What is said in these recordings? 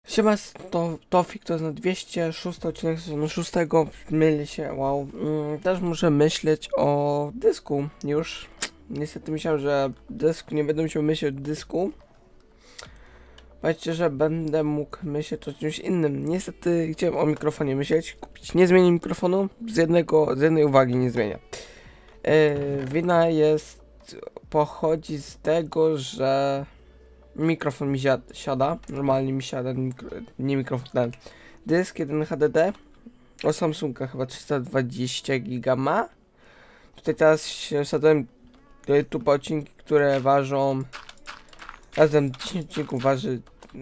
Siema, to Tofik, to jest na 206 odcinek sezonu 6, mylę się, wow. Też muszę myśleć o dysku już. Niestety myślałem, że nie będę musiał myśleć o dysku. Powiedzcie, że będę mógł myśleć o czymś innym. Niestety chciałem o mikrofonie myśleć, kupić. Nie zmienię mikrofonu, z jednej uwagi nie zmienię. Wina pochodzi z tego, że mikrofon mi siada, normalnie mi siada, nie mikrofon, ten dysk 1 HDD, o Samsunga chyba 320 giga ma. Tutaj teraz się wsadzałem do YouTube odcinki, które ważą, razem 10 odcinków waży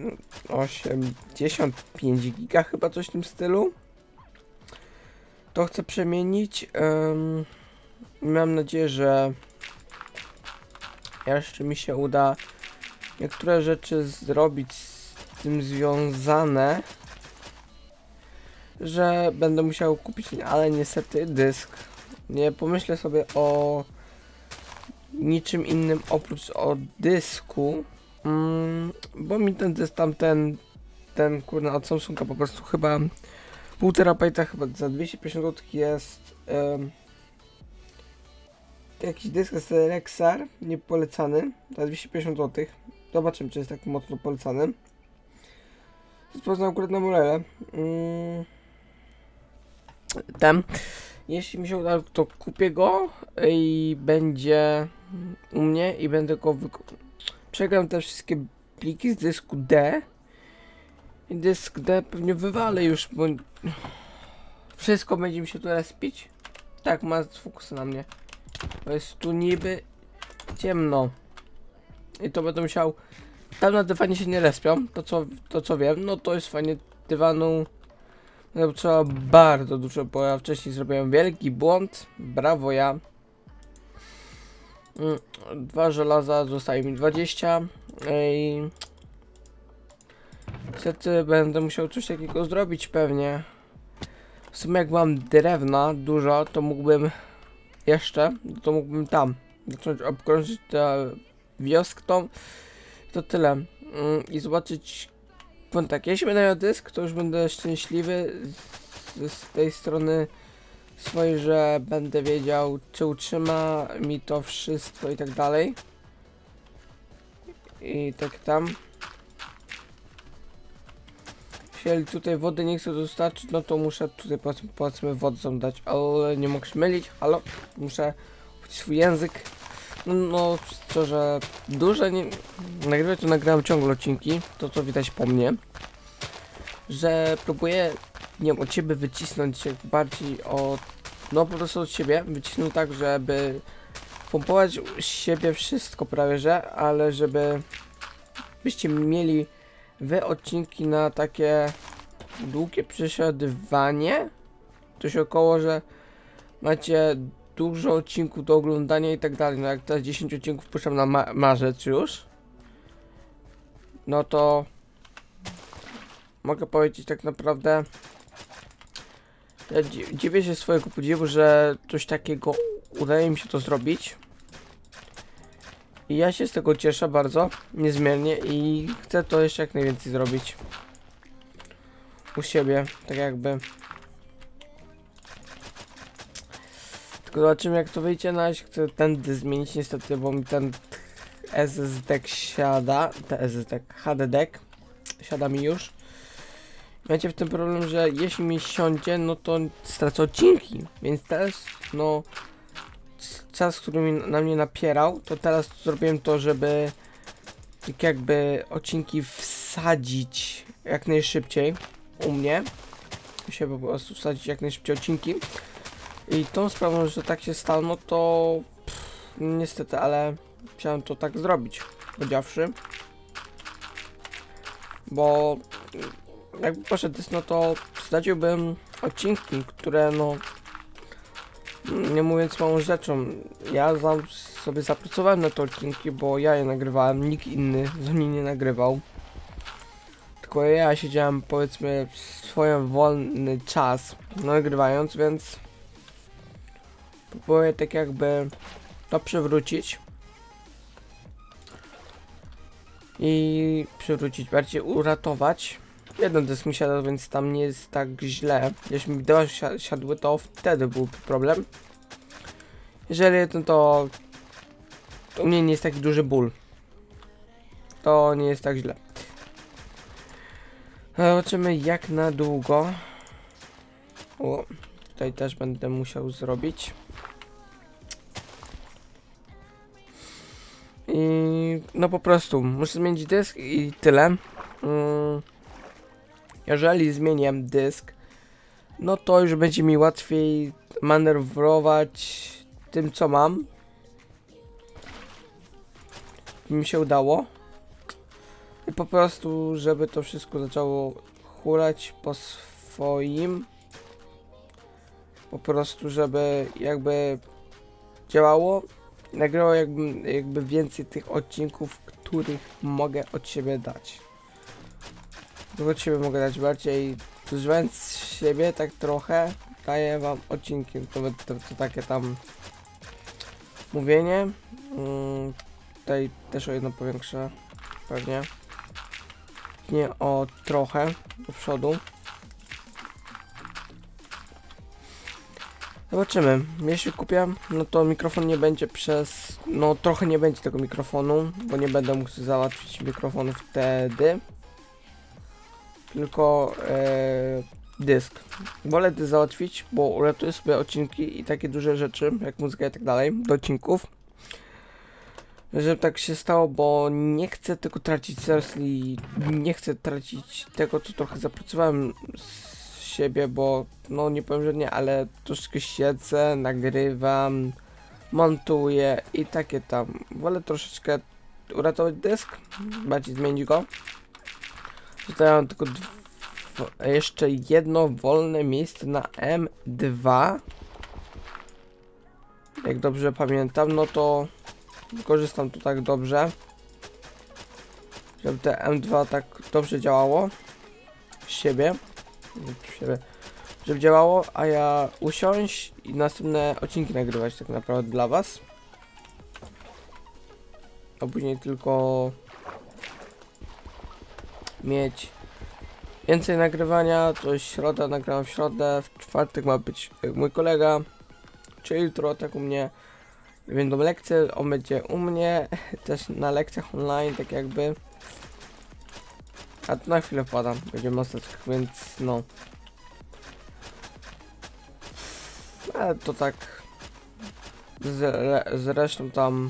85 giga, chyba coś w tym stylu. To chcę przemienić, mam nadzieję, że jeszcze mi się uda niektóre rzeczy zrobić z tym związane, że będę musiał kupić, ale niestety dysk. Nie pomyślę sobie o niczym innym oprócz o dysku, bo mi ten dysk ten kurna od Samsunga po prostu chyba 1,5 terabajta, chyba za 250 zł jest jakiś dysk z Rexar, niepolecany, za 250 zł. Zobaczymy, czy jest tak mocno polecany. Poznam akurat na Morele. Jeśli mi się uda, to kupię go i będzie u mnie i będę go przegram te wszystkie pliki z dysku D. I dysk D pewnie wywalę już, bo wszystko będzie mi się tu respić. Tak, ma fokus na mnie. Bo jest tu niby ciemno. I to będę musiał. Tam na dywanie się nie respią, to co wiem, no to jest fajnie dywanu. No, trzeba bardzo dużo, bo ja wcześniej zrobiłem wielki błąd. Brawo ja. 2 żelaza, zostaje mi 20. I niestety będę musiał coś takiego zrobić pewnie. W sumie jak mam drewna dużo, to mógłbym tam zacząć obkrążyć tę wioskę tą. To tyle. I zobaczyć. Powiem tak, jeśli będę miał dysk, to już będę szczęśliwy z tej strony swojej, że będę wiedział, czy utrzyma mi to wszystko i tak dalej. I tak tam. Jeśli tutaj wody nie chcę dostarczyć, no to muszę tutaj powiedzmy wodę dać, ale nie mogę się mylić, halo, muszę uczyć swój język. No, szczerze, duże nie nagrywać, to nagrałem ciągle odcinki, to co widać po mnie, że próbuję, nie wiem, od ciebie wycisnąć się bardziej no po prostu od siebie, wycisnąć tak, żeby pompować z siebie wszystko prawie, że, ale byście mieli wy odcinki na takie długie przesiadywanie, coś około, że macie dużo odcinków do oglądania i tak dalej. No jak teraz 10 odcinków puszczam na marzec już, no to mogę powiedzieć tak naprawdę, ja dziwię się swojego podziwu, że coś takiego udaje mi się to zrobić. I ja się z tego cieszę bardzo, niezmiernie, i chcę to jeszcze jak najwięcej zrobić u siebie, tak jakby. Zobaczymy jak to wyjdzie na razie. Chcę tędy zmienić niestety, bo mi ten SSD siada, HDD siada mi już. Macie w tym problem, że jeśli mi siądzie, no to stracę odcinki, więc teraz no czas, który na mnie napierał, to teraz zrobiłem to, żeby tak jakby odcinki wsadzić jak najszybciej u mnie. Muszę po prostu wsadzić jak najszybciej odcinki. I tą sprawą, że tak się stało, no to niestety, ale chciałem to tak zrobić, powiedziawszy. Bo jakby poszedł dysk, no to wsadziłbym odcinki, które no, nie mówiąc małą rzeczą, ja sobie zapracowałem na te odcinki, bo ja je nagrywałem, nikt inny z mnie nie nagrywał. Tylko ja siedziałem powiedzmy w swoim wolny czas nagrywając, więc próbuję tak jakby to przywrócić. I przywrócić, bardziej uratować Jeden dysk mi siadał, więc tam nie jest tak źle. Jeśli mi dwa siadły, to wtedy był problem. Jeżeli jeden, to u mnie nie jest taki duży ból. To nie jest tak źle. Zobaczymy jak na długo. O, tutaj też będę musiał zrobić. I no po prostu muszę zmienić dysk i tyle. Jeżeli zmienię dysk, no to już będzie mi łatwiej manewrować tym co mam. Mi się udało. I po prostu, żeby to wszystko zaczęło hulać po swoim. Po prostu, żeby jakby działało. Nagrało jakby więcej tych odcinków, których mogę od siebie dać. Od siebie mogę dać bardziej. Zużywając siebie tak trochę, daję wam odcinki. To takie tam mówienie. Tutaj też o jedno powiększę. Pewnie. Nie o trochę do przodu. Zobaczymy. Jeśli kupię, no to mikrofon nie będzie przez... No trochę nie będzie tego mikrofonu, bo nie będę mógł załatwić mikrofonu wtedy. Tylko dysk. Wolę to załatwić, bo uratuję sobie odcinki i takie duże rzeczy, jak muzyka i tak dalej, do odcinków. Żeby tak się stało, bo nie chcę tego tracić seriously, nie chcę tracić tego, co trochę zapracowałem z siebie, bo no nie powiem, że nie, ale troszkę siedzę, nagrywam, montuję i takie tam. Wolę troszeczkę uratować dysk, bardziej zmienić go. Tutaj mam tylko jeszcze jedno wolne miejsce na M2. Jak dobrze pamiętam, no to wykorzystam to tak dobrze, żeby te M2 tak dobrze działało z siebie, żeby działało, a ja usiąść i następne odcinki nagrywać tak naprawdę dla was, a później tylko mieć więcej nagrywania. To jest środa, nagrałem w środę, w czwartek ma być mój kolega, czyli jutro tak u mnie. Będą lekcje, on będzie u mnie, też na lekcjach online, tak jakby. A to na chwilę wpadam, będzie maseczka, więc no. Ale to tak. Zresztą tam.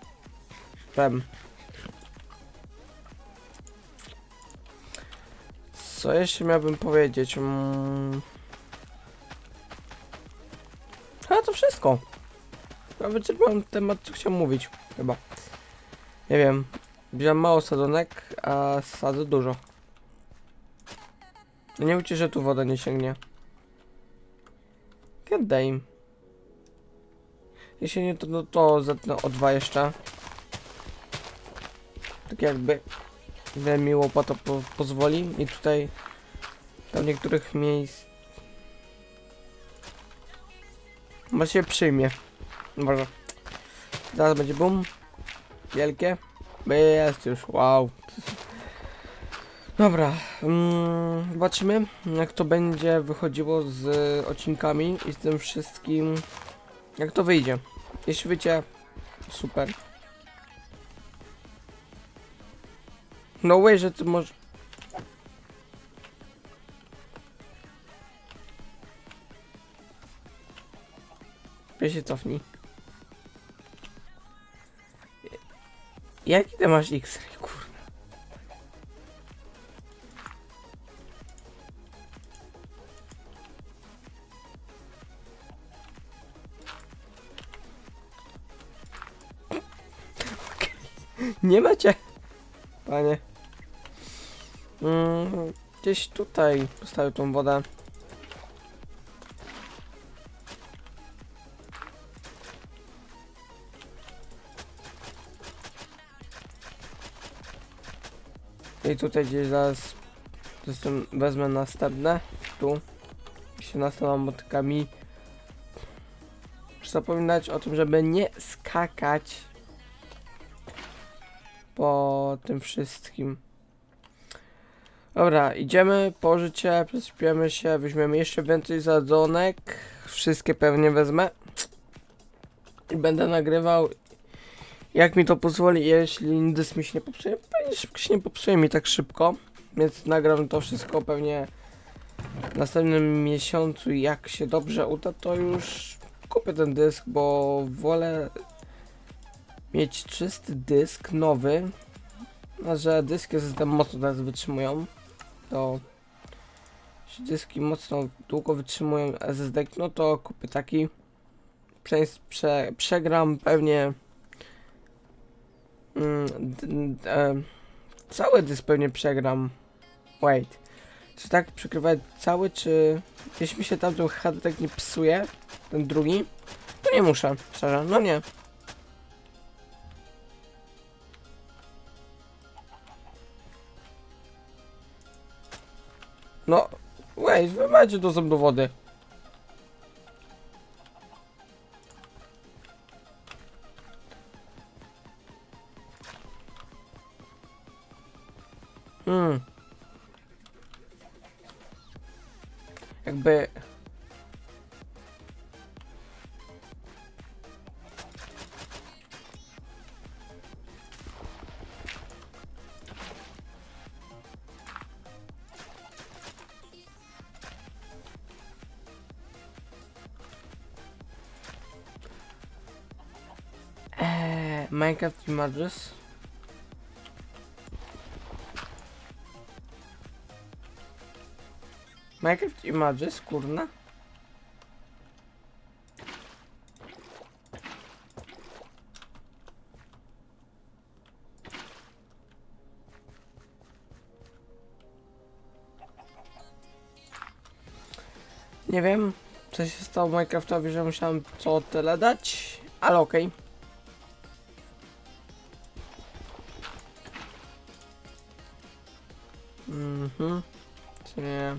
Co jeszcze miałbym powiedzieć? A to wszystko. Ja wyczerpałem temat, co chciałem mówić, chyba. Nie wiem, wziąłem mało sadzonek, a sadzę dużo. Nie mówcie, że tu woda nie sięgnie. God damn. Jeśli nie, to, no to zetnę o 2 jeszcze. Tak jakby mi łopata pozwoli. I tutaj tam niektórych miejsc ma się przyjmie. Może. Zaraz będzie boom. Wielkie. Jest już, wow. Dobra. Zobaczymy jak to będzie wychodziło z odcinkami i z tym wszystkim. Jak to wyjdzie. Jeśli wyjdzie, super. No way, że to może... Weź się cofnij. Jaki ty masz X-ray, kurde? Nie macie, panie. Gdzieś tutaj postawię tą wodę. I tutaj gdzieś zaraz wezmę następne. Tu się następnymi motykami. Muszę zapominać o tym, żeby nie skakać po tym wszystkim. Dobra, idziemy, położyć się, prześpiemy się, weźmiemy jeszcze więcej sadzonek. Wszystkie pewnie wezmę. I będę nagrywał, jak mi to pozwoli, jeśli dysk mi się nie popsuje. Pewnie szybko się nie popsuje mi tak szybko. Więc nagram to wszystko pewnie w następnym miesiącu. Jak się dobrze uda, to już kupię ten dysk, bo wolę mieć czysty dysk, nowy. A że dyski SSD mocno teraz wytrzymują, to jeśli dyski mocno długo wytrzymują SSD, no to kupię taki. Przegram pewnie cały dysk pewnie przegram. Wait. Czy tak przekrywać cały, czy jeśli mi się tamten HD tak nie psuje, ten drugi, to nie muszę, szczerze, no nie. No, wait, wy macie dostęp do wody. Jakby... Minecraft Images. Minecraft Images, kurna. Nie wiem, co się stało Minecraftowi, że musiałem co tyle dać, ale okej. Nie.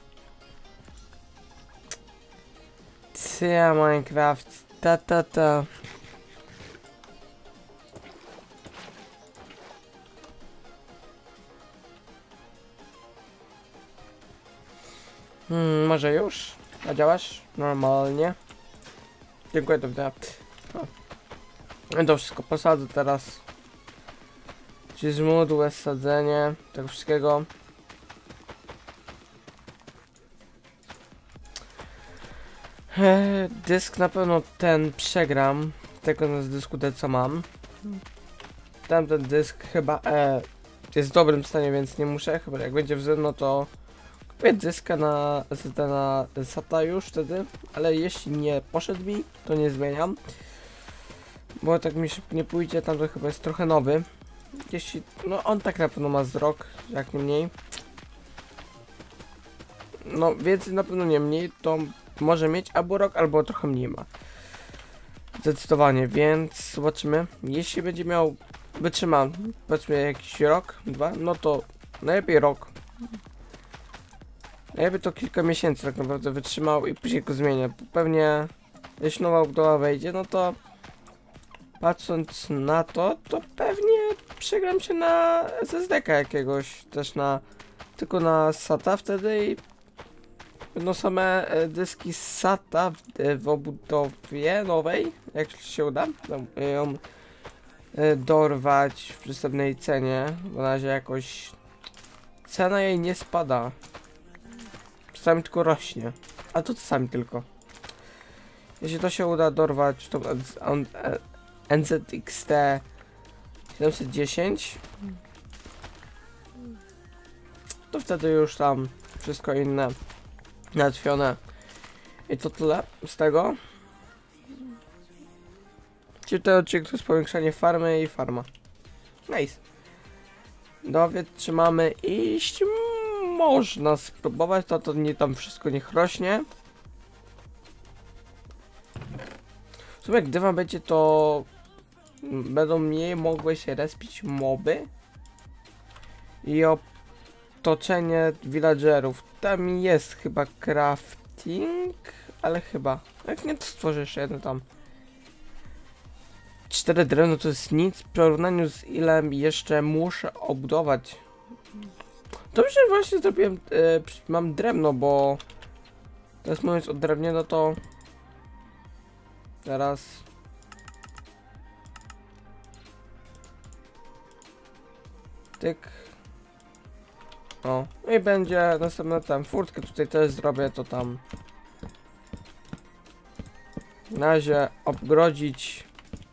Cia Minecraft, ta. Może już? A działasz? Normalnie. Dziękuję, to widzenia. To wszystko posadzę teraz. Czyli zmódłe sadzenie tego wszystkiego. Dysk na pewno ten przegram. Tego z dysku D co mam. Tamten dysk chyba jest w dobrym stanie, więc nie muszę. Chyba jak będzie w no to kupię dyska na SSD na SATA już wtedy. Ale jeśli nie poszedł mi, to nie zmieniam. Bo tak mi szybko nie pójdzie, tam to chyba jest trochę nowy. Jeśli, no on tak na pewno ma z rok, jak nie mniej. No więcej na pewno nie mniej, to może mieć albo rok, albo trochę mniej ma. Zdecydowanie, więc zobaczymy. Jeśli będzie miał, wytrzyma, powiedzmy jakiś rok, dwa, no to najlepiej rok. Najlepiej to kilka miesięcy tak naprawdę wytrzymał i później go zmienię. Pewnie jeśli nowa budowa wejdzie, no to patrząc na to, to pewnie przegram się na SSD-ka jakiegoś, też na, tylko na SATA wtedy i będą same dyski SATA w obudowie nowej, jak się uda, ją dorwać w przystępnej cenie, bo na razie jakoś cena jej nie spada, czasami tylko rośnie, a to czasami tylko. Jeśli to się uda dorwać, to NZXT 710, to wtedy już tam wszystko inne załatwione. I to tyle z tego. Czyli ten odcinek to jest powiększanie farmy i farma. Nice. Dowiedz, czy mamy iść? Można spróbować, to nie tam wszystko niech rośnie. W sumie gdy wam będzie, to będą mniej mogły się respić moby i otoczenie villagerów. Tam jest chyba crafting, ale chyba, jak nie, to stworzę jeszcze jedno tam. 4 drewno to jest nic w porównaniu z ile jeszcze muszę obudować. Dobrze, właśnie zrobiłem, mam drewno, bo teraz mówiąc o drewnie, no to teraz tyk. O, i będzie następna tam furtkę tutaj też zrobię, to tam na razie obgrodzić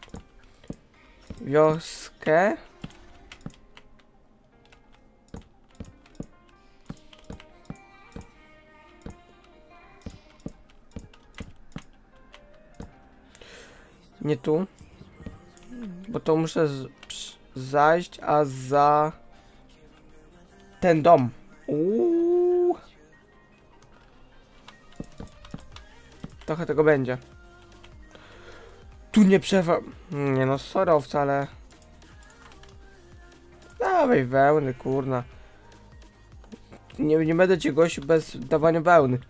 wioskę. Nie tu, bo to muszę zajść, a za ten dom. Trochę tego będzie. Tu nie nie no, sorry wcale. Dawaj wełny, kurna. Nie będę cię gościł bez dawania wełny.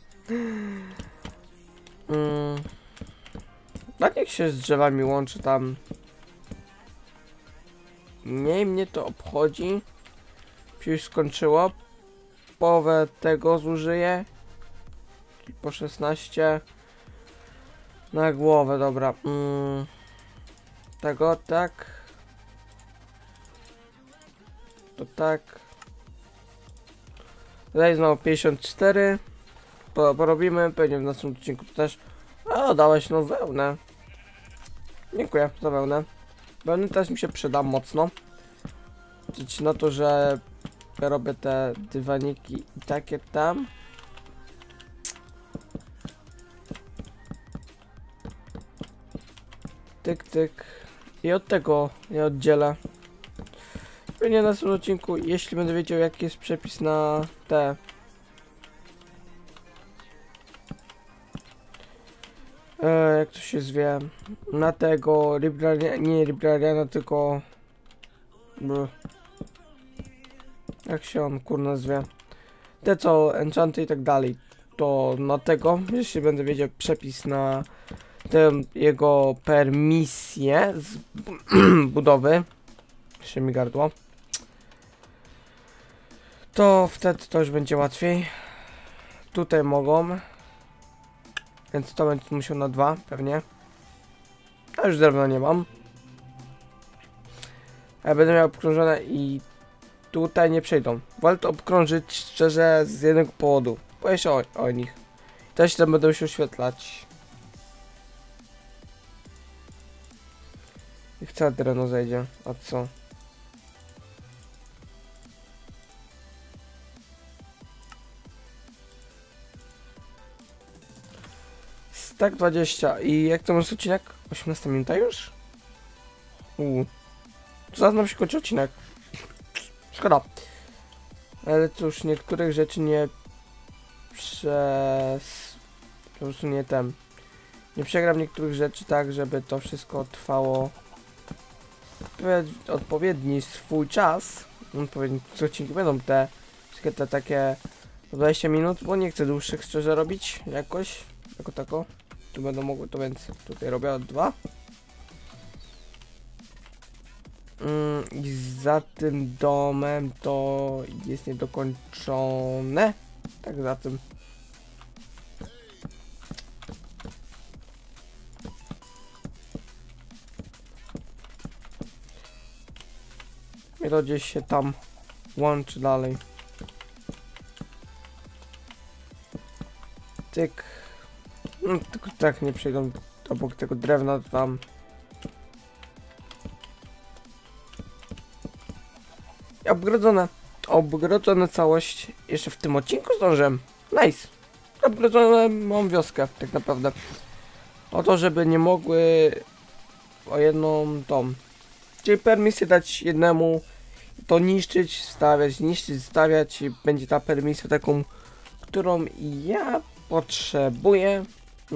Tak jak się z drzewami łączy tam. Nie mnie to obchodzi. Się już skończyło. Połowę tego zużyję. Po 16. Na głowę, dobra. Tego tak. To tak. Tutaj znowu 54. Porobimy. Pewnie w następnym odcinku też. O, dałeś no wełnę. Dziękuję za wełnę. Wełny też mi się przyda mocno. Liczyć na to, że ja robię te dywaniki i takie tam. Tyk, tyk. I od tego nie oddzielę. Pewnie na następnym odcinku, jeśli będę wiedział jaki jest przepis na te jak to się zwie, na tego nie librariana, tylko jak się on kurna zwie, te co enchanty i tak dalej, to na tego, jeśli będę wiedział przepis na tę jego permisję z budowy, jeszcze mi gardło, to wtedy to już będzie łatwiej. Tutaj mogą, więc to będzie musiał na 2 pewnie. A już drewna nie mam. A będę miał obkrążone i tutaj nie przejdą. Wolę to obkrążyć szczerze z jednego powodu. Boję się o nich. Też tam będą się oświetlać. I całe drewno zejdzie. A co? Tak 20 i jak to jest odcinek? 18 minuta już? Zaraz nam się kończy odcinek. Szkoda. Ale cóż, niektórych rzeczy nie po prostu nie nie przegram niektórych rzeczy tak, żeby to wszystko trwało odpowiedni swój czas. Odpowiedni odcinki będą te takie 20 minut, bo nie chcę dłuższych szczerze robić jakoś. Jako tako. Tu będą mogły, to więc tutaj robię 2. I za tym domem to jest niedokończone. Tak, za tym. I to gdzieś się tam łączy dalej. Tyk. No, tylko tak nie przejdą obok tego drewna tam. Obgrodzone całość. Jeszcze w tym odcinku zdążyłem. Nice. Obgrodzone mam wioskę, tak naprawdę. O to, żeby nie mogły o jedną tą. Czyli permisję dać jednemu, to niszczyć, stawiać, niszczyć, stawiać i będzie ta permisja taką, którą ja potrzebuję.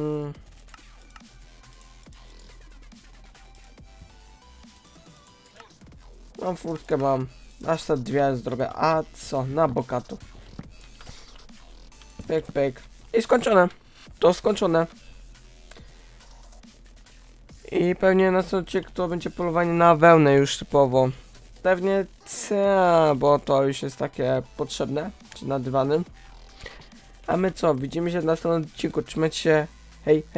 Mam furtkę, mam. Aż te 2 zrobię. A co? Na bogato. Pyk, pyk. I skończone. To skończone. I pewnie na co to będzie polowanie na wełnę już typowo. Pewnie co, bo to już jest takie potrzebne, czy na dywanym. A my co, widzimy się w następnym odcinku, trzymajcie się, hej.